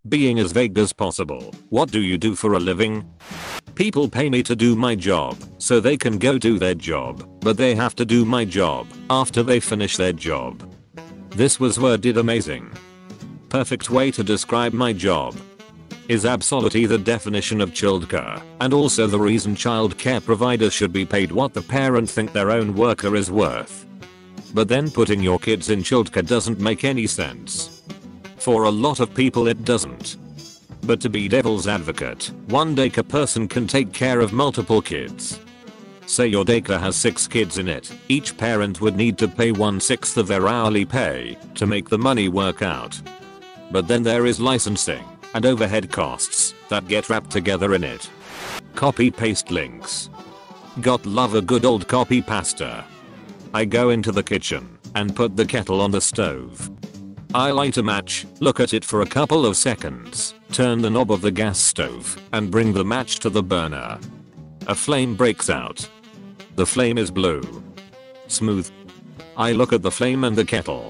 Being as vague as possible. What do you do for a living? People pay me to do my job, so they can go do their job, but they have to do my job after they finish their job. This was worded amazing. Perfect way to describe my job. Is absolutely the definition of childcare, and also the reason childcare providers should be paid what the parent think their own worker is worth. But then putting your kids in childcare doesn't make any sense. For a lot of people it doesn't. But to be devil's advocate, one daycare person can take care of multiple kids. Say your daycare has 6 kids in it, each parent would need to pay 1/6 of their hourly pay to make the money work out. But then there is licensing and overhead costs that get wrapped together in it. Copy paste links. Got love a good old copy pasta. I go into the kitchen and put the kettle on the stove. I light a match, look at it for a couple of seconds, turn the knob of the gas stove and bring the match to the burner. A flame breaks out. The flame is blue. Smooth. I look at the flame and the kettle.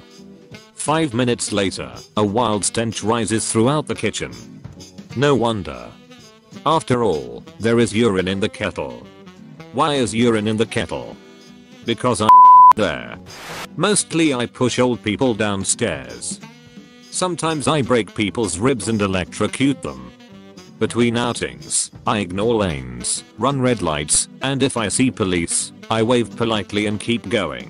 5 minutes later, a wild stench rises throughout the kitchen. No wonder. After all, there is urine in the kettle. Why is urine in the kettle? Because I there. Mostly I push old people downstairs. Sometimes I break people's ribs and electrocute them. Between outings, I ignore lanes, run red lights, and if I see police, I wave politely and keep going.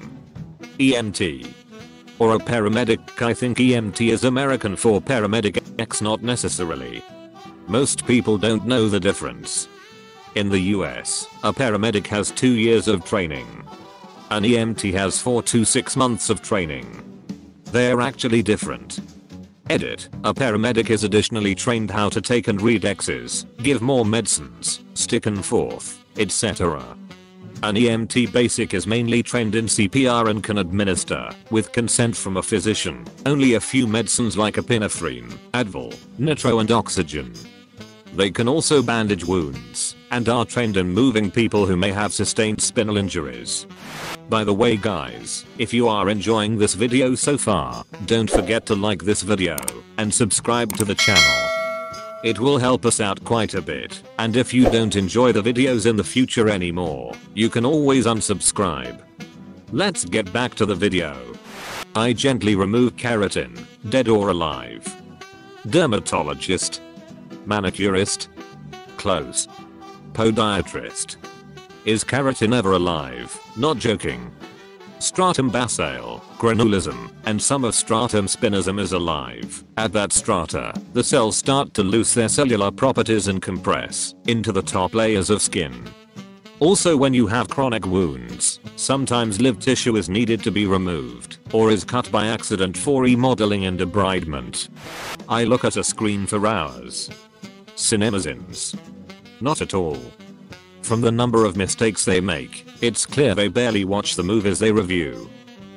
EMT. Or a paramedic. I think EMT is American for paramedic X, not necessarily. Most people don't know the difference. In the US, a paramedic has 2 years of training. An EMT has 4 to 6 months of training. They're actually different. Edit. A paramedic is additionally trained how to take and read X's, give more medicines, stick and forth, etc. An EMT basic is mainly trained in CPR and can administer, with consent from a physician, only a few medicines like epinephrine, Advil, nitro and oxygen. They can also bandage wounds, and are trained in moving people who may have sustained spinal injuries. By the way guys, if you are enjoying this video so far, don't forget to like this video, and subscribe to the channel. It will help us out quite a bit, and if you don't enjoy the videos in the future anymore, you can always unsubscribe. Let's get back to the video. I gently remove keratin, dead or alive. Dermatologist. Manicurist. Close. Podiatrist. Is keratin ever alive? Not joking. Stratum basale, granulism, and some of stratum spinosum is alive. At that strata, the cells start to lose their cellular properties and compress into the top layers of skin. Also when you have chronic wounds, sometimes live tissue is needed to be removed, or is cut by accident for remodeling and debridement. I look at a screen for hours. Cinemasins. Not at all. From the number of mistakes they make, it's clear they barely watch the movies they review.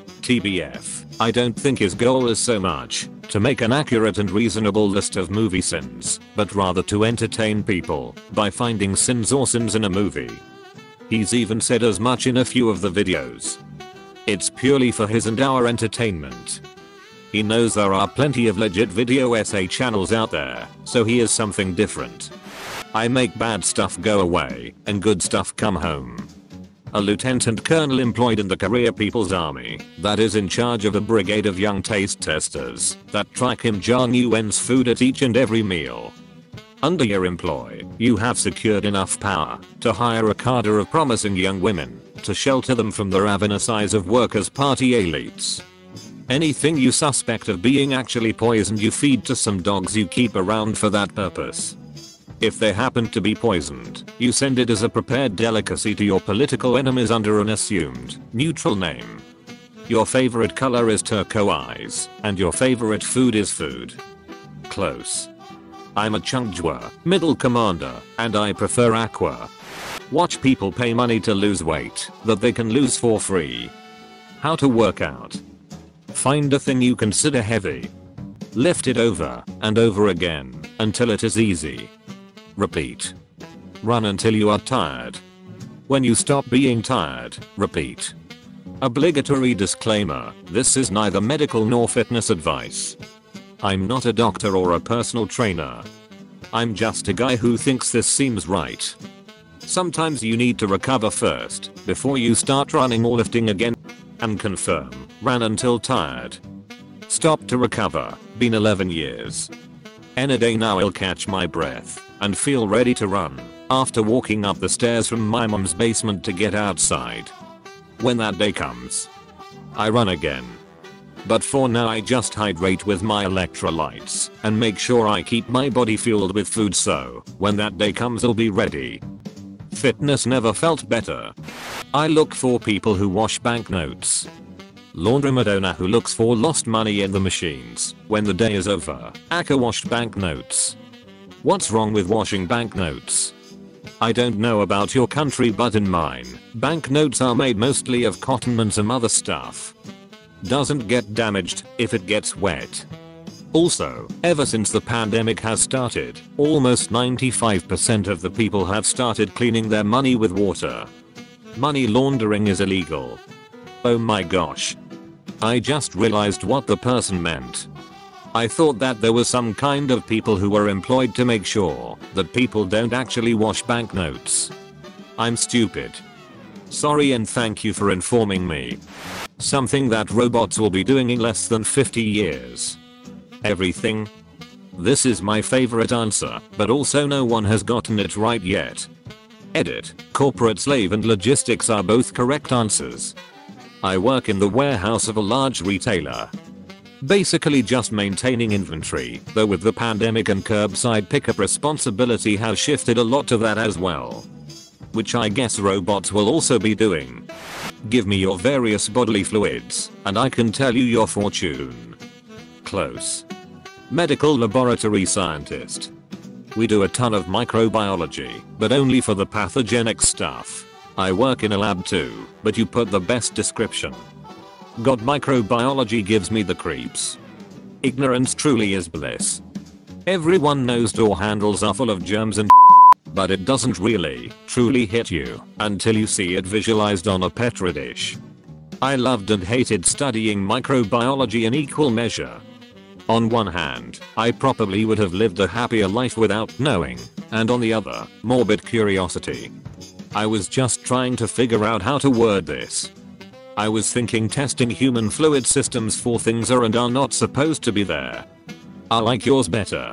TBF, I don't think his goal is so much to make an accurate and reasonable list of movie sins, but rather to entertain people by finding sins or sins in a movie. He's even said as much in a few of the videos. It's purely for his and our entertainment. He knows there are plenty of legit video essay channels out there, so he is something different. I make bad stuff go away, and good stuff come home. A lieutenant colonel employed in the Korea People's Army that is in charge of a brigade of young taste testers that try Kim Jong-un's food at each and every meal. Under your employ, you have secured enough power to hire a cadre of promising young women to shelter them from the ravenous eyes of workers' party elites. Anything you suspect of being actually poisoned you feed to some dogs you keep around for that purpose. If they happen to be poisoned, you send it as a prepared delicacy to your political enemies under an assumed, neutral name. Your favorite color is turquoise, and your favorite food is food. Close. I'm a Chungjua, middle commander, and I prefer aqua. Watch people pay money to lose weight that they can lose for free. How to work out. Find a thing you consider heavy. Lift it over and over again until it is easy. Repeat. Run until you are tired. When you stop being tired, repeat. Obligatory disclaimer, this is neither medical nor fitness advice. I'm not a doctor or a personal trainer. I'm just a guy who thinks this seems right. Sometimes you need to recover first before you start running or lifting again. And confirm, ran until tired. Stopped to recover, been 11 years. Any day now I'll catch my breath and feel ready to run after walking up the stairs from my mom's basement to get outside. When that day comes, I run again. But for now I just hydrate with my electrolytes and make sure I keep my body fueled with food so when that day comes I'll be ready. Fitness never felt better. I look for people who wash banknotes. Laundromat owner who looks for lost money in the machines when the day is over. Aka washed banknotes. What's wrong with washing banknotes? I don't know about your country but in mine, banknotes are made mostly of cotton and some other stuff. Doesn't get damaged if it gets wet. Also, ever since the pandemic has started, almost 95% of the people have started cleaning their money with water. Money laundering is illegal. Oh my gosh. I just realized what the person meant. I thought that there was some kind of people who were employed to make sure that people don't actually wash banknotes. I'm stupid. Sorry and thank you for informing me. Something that robots will be doing in less than 50 years. Everything? This is my favorite answer, but also no one has gotten it right yet. Edit. Corporate slave and logistics are both correct answers. I work in the warehouse of a large retailer. Basically just maintaining inventory, though with the pandemic and curbside pickup responsibility has shifted a lot to that as well. Which I guess robots will also be doing. Give me your various bodily fluids, and I can tell you your fortune. Close. Medical laboratory scientist. We do a ton of microbiology, but only for the pathogenic stuff. I work in a lab too, but you put the best description. God, microbiology gives me the creeps. Ignorance truly is bliss. Everyone knows door handles are full of germs and but it doesn't really, truly hit you until you see it visualized on a Petri dish. I loved and hated studying microbiology in equal measure. On one hand, I probably would have lived a happier life without knowing, and on the other, morbid curiosity. I was just trying to figure out how to word this. I was thinking testing human fluid systems for things are and are not supposed to be there. I like yours better.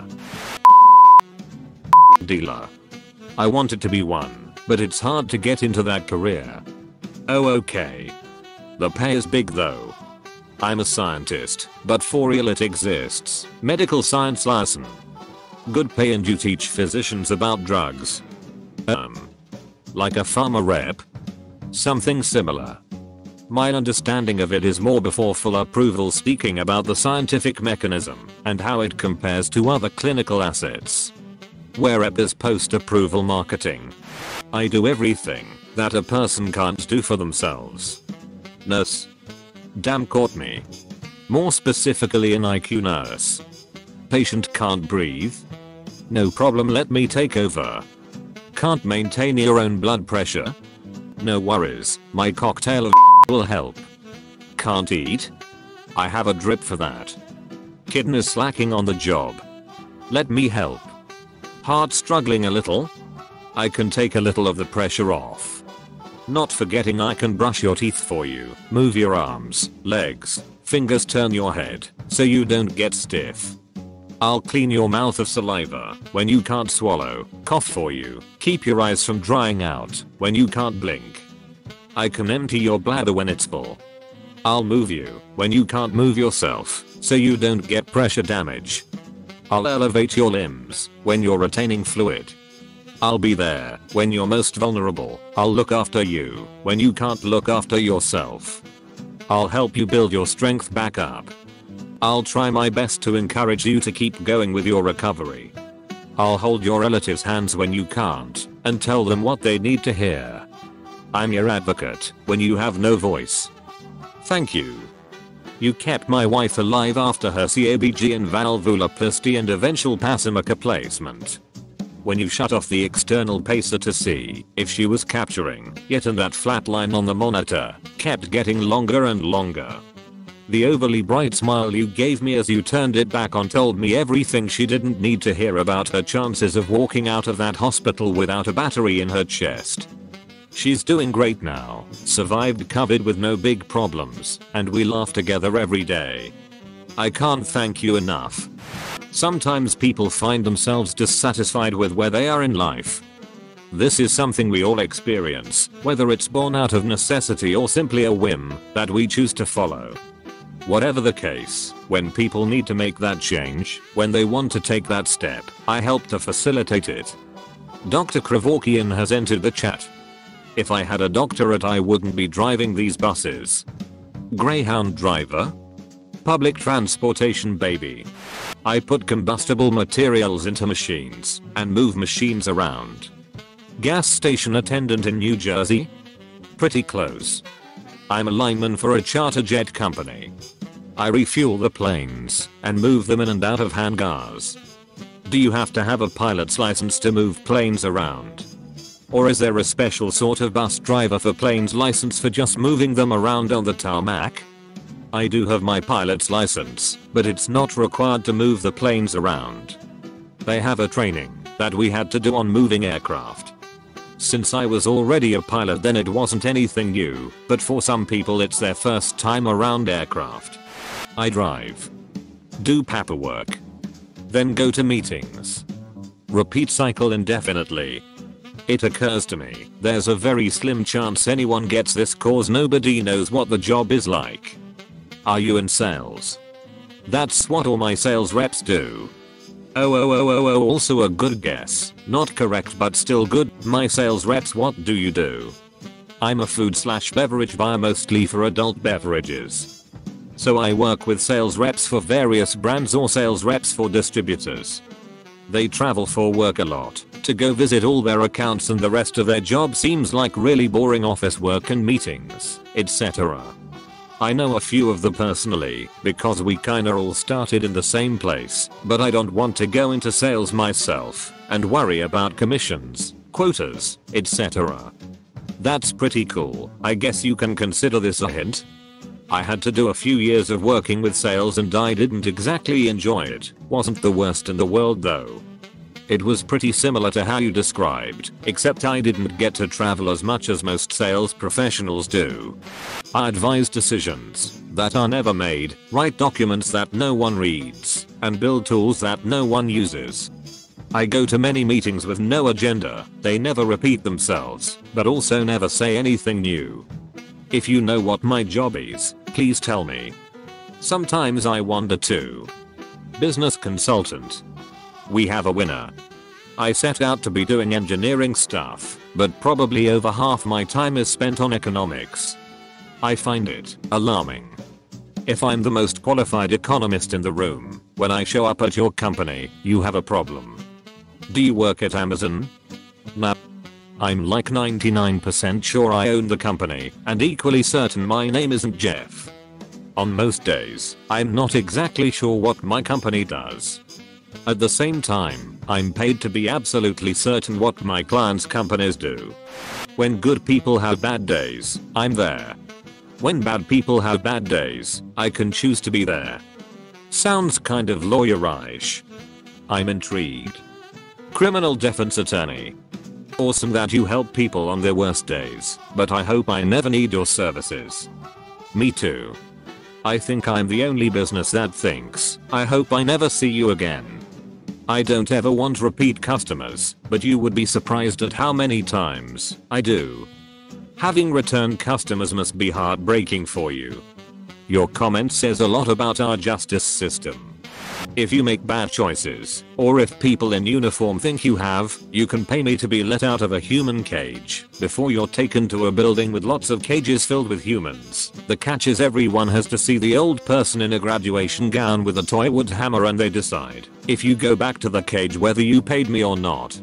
Dealer. I wanted to be one, but it's hard to get into that career. Oh okay. The pay is big though. I'm a scientist, but for real it exists. Medical science license. Good pay and you teach physicians about drugs. Like a pharma rep? Something similar. My understanding of it is more before full approval, speaking about the scientific mechanism and how it compares to other clinical assets. Where rep is post-approval marketing. I do everything that a person can't do for themselves. Nurse. Damn, caught me. More specifically an IQ nurse. Patient can't breathe? No problem, let me take over. Can't maintain your own blood pressure? No worries, my cocktail of will help. Can't eat? I have a drip for that. Kidney slacking on the job. Let me help. Heart struggling a little? I can take a little of the pressure off. Not forgetting I can brush your teeth for you, move your arms, legs, fingers, turn your head so you don't get stiff. I'll clean your mouth of saliva when you can't swallow, cough for you, keep your eyes from drying out when you can't blink. I can empty your bladder when it's full. I'll move you when you can't move yourself so you don't get pressure damage. I'll elevate your limbs when you're retaining fluid. I'll be there when you're most vulnerable. I'll look after you when you can't look after yourself. I'll help you build your strength back up. I'll try my best to encourage you to keep going with your recovery. I'll hold your relatives' hands when you can't and tell them what they need to hear. I'm your advocate when you have no voice. Thank you. You kept my wife alive after her CABG and valvuloplasty and eventual Passamaquoddy placement. When you shut off the external pacer to see if she was capturing, yet and that flat line on the monitor kept getting longer and longer. The overly bright smile you gave me as you turned it back on told me everything she didn't need to hear about her chances of walking out of that hospital without a battery in her chest. She's doing great now, survived COVID with no big problems, and we laugh together every day. I can't thank you enough. Sometimes people find themselves dissatisfied with where they are in life. This is something we all experience, whether it's born out of necessity or simply a whim that we choose to follow. Whatever the case, when people need to make that change, when they want to take that step, I help to facilitate it. Dr. Kravokian has entered the chat. If I had a doctorate I wouldn't be driving these buses. Greyhound driver? Public transportation baby. I put combustible materials into machines and move machines around. Gas station attendant in New Jersey? Pretty close. I'm a lineman for a charter jet company. I refuel the planes and move them in and out of hangars. Do you have to have a pilot's license to move planes around? Or is there a special sort of bus driver for planes license for just moving them around on the tarmac? I do have my pilot's license, but it's not required to move the planes around. They have a training that we had to do on moving aircraft. Since I was already a pilot then it wasn't anything new, but for some people it's their first time around aircraft. I drive. Do paperwork. Then go to meetings. Repeat cycle indefinitely. It occurs to me, there's a very slim chance anyone gets this cause nobody knows what the job is like. Are you in sales? That's what all my sales reps do. Oh, also a good guess. Not correct but still good. My sales reps, what do you do? I'm a food/beverage buyer mostly for adult beverages. So I work with sales reps for various brands or sales reps for distributors. They travel for work a lot to go visit all their accounts and the rest of their job seems like really boring office work and meetings, etc. I know a few of them personally because we kinda all started in the same place, but I don't want to go into sales myself and worry about commissions, quotas, etc. That's pretty cool. I guess you can consider this a hint. I had to do a few years of working with sales and I didn't exactly enjoy it. Wasn't the worst in the world though. It was pretty similar to how you described, except I didn't get to travel as much as most sales professionals do. I advise decisions that are never made, write documents that no one reads, and build tools that no one uses. I go to many meetings with no agenda, they never repeat themselves, but also never say anything new. If you know what my job is, please tell me. Sometimes I wonder too. Business consultant. We have a winner. I set out to be doing engineering stuff, but probably over half my time is spent on economics. I find it alarming. If I'm the most qualified economist in the room, when I show up at your company, you have a problem. Do you work at Amazon? No. I'm like 99% sure I own the company, and equally certain my name isn't Jeff. On most days, I'm not exactly sure what my company does. At the same time, I'm paid to be absolutely certain what my clients' companies do. When good people have bad days, I'm there. When bad people have bad days, I can choose to be there. Sounds kind of lawyerish. I'm intrigued. Criminal defense attorney. Awesome that you help people on their worst days, but I hope I never need your services. Me too. I think I'm the only business that thinks, I hope I never see you again. I don't ever want repeat customers, but you would be surprised at how many times I do. Having return customers must be heartbreaking for you. Your comment says a lot about our justice system. If you make bad choices, or if people in uniform think you have, you can pay me to be let out of a human cage before you're taken to a building with lots of cages filled with humans. The catch is everyone has to see the old person in a graduation gown with a toy wood hammer and they decide if you go back to the cage whether you paid me or not.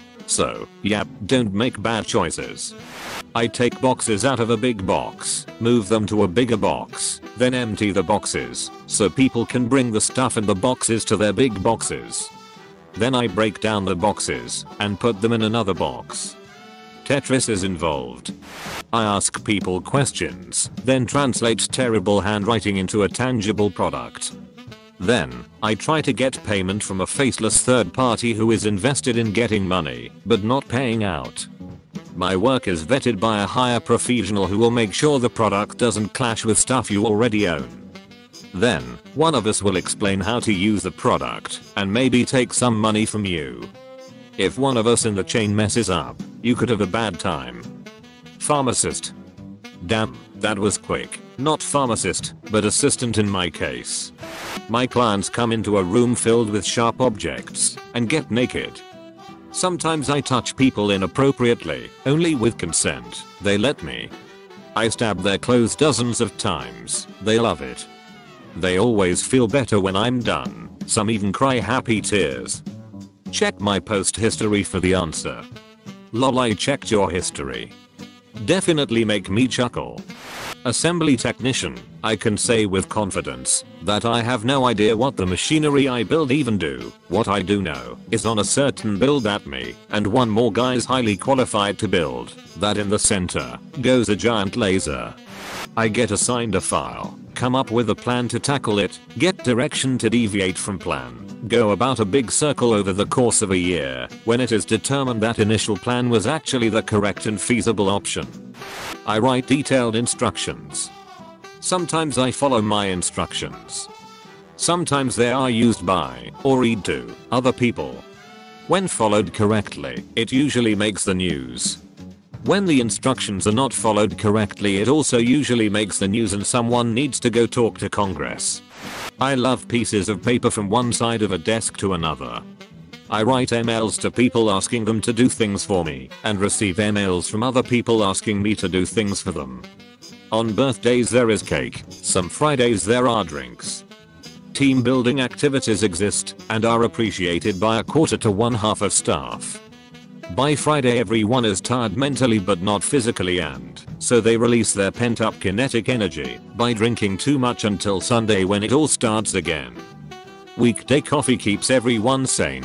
So, yep, don't make bad choices. I take boxes out of a big box, move them to a bigger box, then empty the boxes, so people can bring the stuff in the boxes to their big boxes. Then I break down the boxes, and put them in another box. Tetris is involved. I ask people questions, then translate terrible handwriting into a tangible product. Then, I try to get payment from a faceless third party who is invested in getting money, but not paying out. My work is vetted by a higher professional who will make sure the product doesn't clash with stuff you already own. Then, one of us will explain how to use the product, and maybe take some money from you. If one of us in the chain messes up, you could have a bad time. Pharmacist. Damn, that was quick. Not pharmacist, but assistant in my case. My clients come into a room filled with sharp objects and get naked. Sometimes I touch people inappropriately, only with consent. They let me. I stab their clothes dozens of times. They love it. They always feel better when I'm done. Some even cry happy tears. Check my post history for the answer. Lol, I checked your history. Definitely make me chuckle. Assembly technician. I can say with confidence that I have no idea what the machinery I build even do. What I do know is on a certain build at me, and one more guy is highly qualified to build, that in the center goes a giant laser. I get assigned a file, come up with a plan to tackle it, get direction to deviate from plan, go about a big circle over the course of a year, when it is determined that initial plan was actually the correct and feasible option. I write detailed instructions. Sometimes I follow my instructions. Sometimes they are used by, or read to, other people. When followed correctly, it usually makes the news. When the instructions are not followed correctly, it also usually makes the news and someone needs to go talk to Congress. I love pieces of paper from one side of a desk to another. I write emails to people asking them to do things for me, and receive emails from other people asking me to do things for them. On birthdays there is cake, some Fridays there are drinks. Team building activities exist, and are appreciated by a quarter to one half of staff. By Friday everyone is tired mentally but not physically, and so they release their pent up kinetic energy by drinking too much until Sunday when it all starts again. Weekday coffee keeps everyone sane.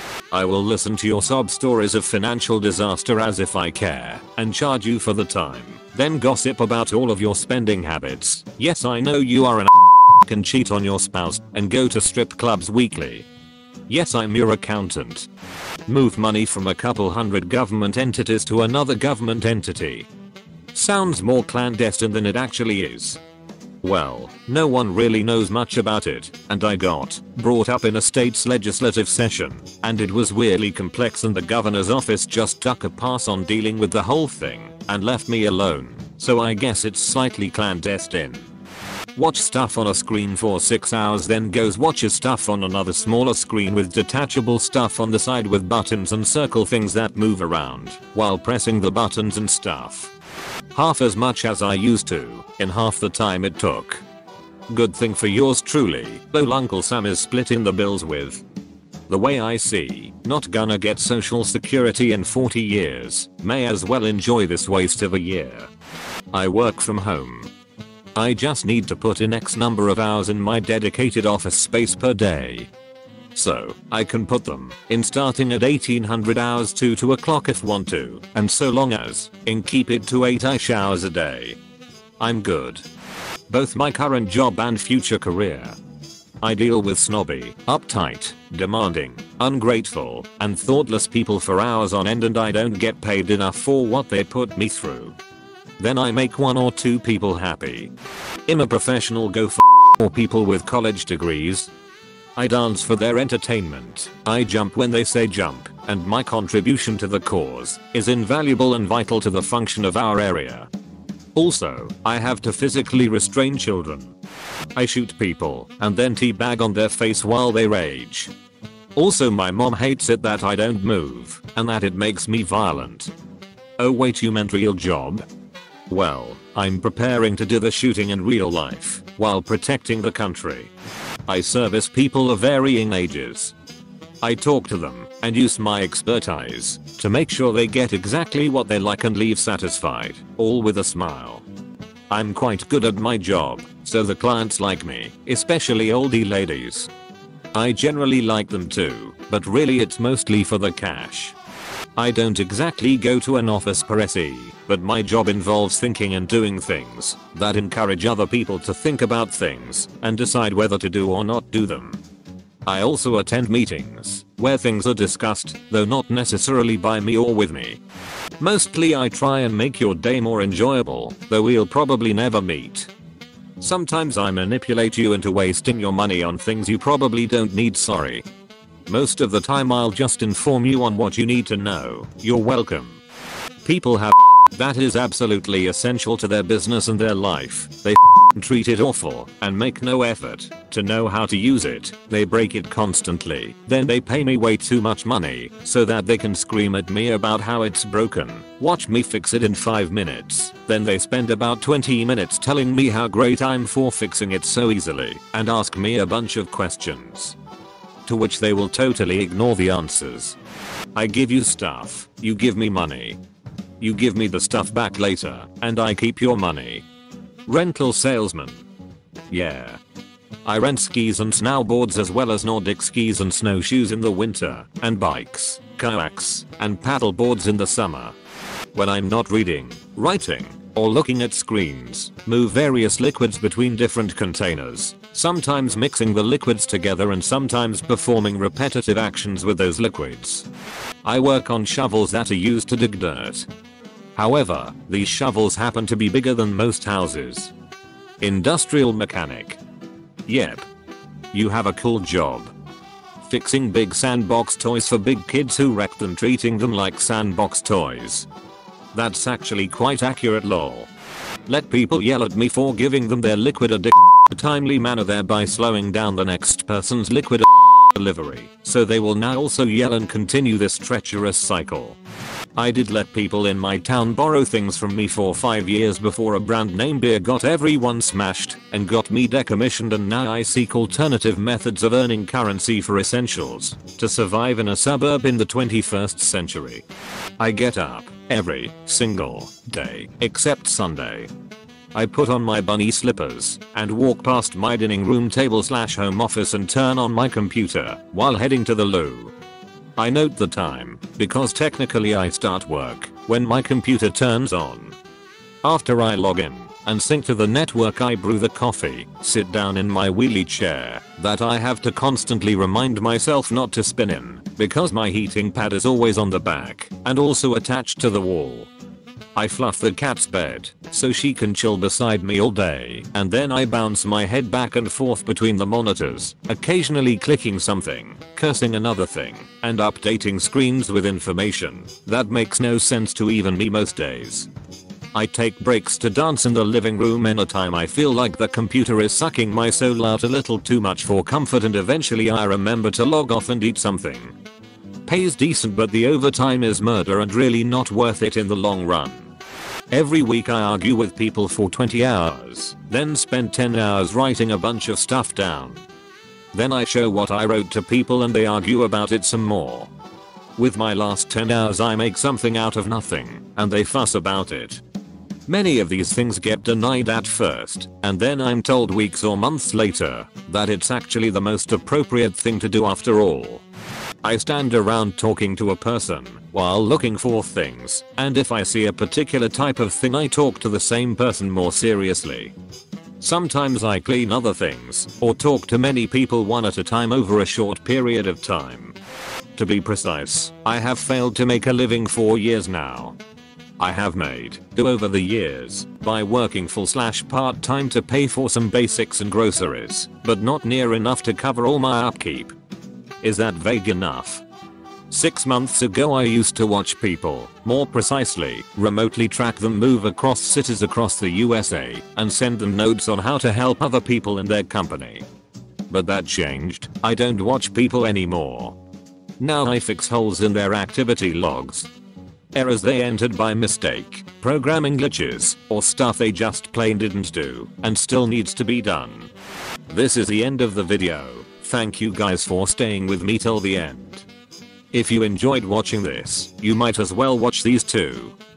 I will listen to your sob stories of financial disaster as if I care, and charge you for the time, then gossip about all of your spending habits. Yes, I know you are an can cheat on your spouse and go to strip clubs weekly. Yes, I'm your accountant. Move money from a couple hundred government entities to another government entity. Sounds more clandestine than it actually is. Well, no one really knows much about it, and I got brought up in a state's legislative session, and it was weirdly complex, and the governor's office just took a pass on dealing with the whole thing and left me alone, so I guess it's slightly clandestine. Watch stuff on a screen for 6 hours, then goes watches stuff on another smaller screen with detachable stuff on the side with buttons and circle things that move around while pressing the buttons and stuff. Half as much as I used to, in half the time it took. Good thing for yours truly, though Uncle Sam is splitting the bills with. The way I see, not gonna get social security in 40 years, may as well enjoy this waste of a year. I work from home. I just need to put in X number of hours in my dedicated office space per day. So, I can put them in starting at 1800 hours to 2 o'clock if want to, and so long as in keep it to 8ish hours a day. I'm good. Both my current job and future career. I deal with snobby, uptight, demanding, ungrateful, and thoughtless people for hours on end, and I don't get paid enough for what they put me through. Then I make 1 or 2 people happy. I'm a professional go for people with college degrees. I dance for their entertainment. I jump when they say jump, and my contribution to the cause is invaluable and vital to the function of our area. Also, I have to physically restrain children. I shoot people and then teabag on their face while they rage. Also, my mom hates it that I don't move, and that it makes me violent. Oh wait, you meant real job? Well, I'm preparing to do the shooting in real life while protecting the country. I service people of varying ages. I talk to them and use my expertise to make sure they get exactly what they like and leave satisfied, all with a smile. I'm quite good at my job, so the clients like me, especially oldie ladies. I generally like them too, but really it's mostly for the cash. I don't exactly go to an office per se, but my job involves thinking and doing things that encourage other people to think about things and decide whether to do or not do them. I also attend meetings where things are discussed, though not necessarily by me or with me. Mostly I try and make your day more enjoyable, though we'll probably never meet. Sometimes I manipulate you into wasting your money on things you probably don't need, sorry. Most of the time I'll just inform you on what you need to know. You're welcome. People have that is absolutely essential to their business and their life. They treat it awful and make no effort to know how to use it. They break it constantly. Then they pay me way too much money so that they can scream at me about how it's broken. Watch me fix it in 5 minutes. Then they spend about 20 minutes telling me how great I'm for fixing it so easily and ask me a bunch of questions, to which they will totally ignore the answers. I give you stuff, you give me money. You give me the stuff back later, and I keep your money. Rental salesman. Yeah. I rent skis and snowboards as well as Nordic skis and snowshoes in the winter, and bikes, kayaks, and paddle boards in the summer. When I'm not reading, writing, or looking at screens, move various liquids between different containers, sometimes mixing the liquids together and sometimes performing repetitive actions with those liquids. I work on shovels that are used to dig dirt. However, these shovels happen to be bigger than most houses. Industrial mechanic. Yep. You have a cool job. Fixing big sandbox toys for big kids who wreck them, treating them like sandbox toys. That's actually quite accurate, lol. Let people yell at me for giving them their liquid a timely manner, thereby slowing down the next person's liquid delivery, so they will now also yell and continue this treacherous cycle. I did let people in my town borrow things from me for 5 years before a brand name beer got everyone smashed and got me decommissioned, and now I seek alternative methods of earning currency for essentials to survive in a suburb in the 21st century. I get up every single day except Sunday. I put on my bunny slippers and walk past my dining room table / home office and turn on my computer while heading to the loo. I note the time because technically I start work when my computer turns on. After I log in and sync to the network, I brew the coffee, sit down in my wheelie chair that I have to constantly remind myself not to spin in because my heating pad is always on the back and also attached to the wall. I fluff the cat's bed so she can chill beside me all day, and then I bounce my head back and forth between the monitors, occasionally clicking something, cursing another thing, and updating screens with information that makes no sense to even me most days. I take breaks to dance in the living room anytime I feel like the computer is sucking my soul out a little too much for comfort, and eventually I remember to log off and eat something. Pays decent, but the overtime is murder and really not worth it in the long run. Every week I argue with people for 20 hours, then spend 10 hours writing a bunch of stuff down. Then I show what I wrote to people and they argue about it some more. With my last 10 hours I make something out of nothing, and they fuss about it. Many of these things get denied at first, and then I'm told weeks or months later that it's actually the most appropriate thing to do after all. I stand around talking to a person while looking for things, and if I see a particular type of thing I talk to the same person more seriously. Sometimes I clean other things or talk to many people one at a time over a short period of time. To be precise, I have failed to make a living for years now. I have made do over the years by working full / part-time to pay for some basics and groceries, but not near enough to cover all my upkeep. Is that vague enough? 6 months ago I used to watch people, more precisely, remotely track them move across cities across the USA and send them notes on how to help other people in their company. But that changed. I don't watch people anymore. Now I fix holes in their activity logs. Errors they entered by mistake, programming glitches, or stuff they just plain didn't do and still needs to be done. This is the end of the video. Thank you guys for staying with me till the end. If you enjoyed watching this, you might as well watch these too.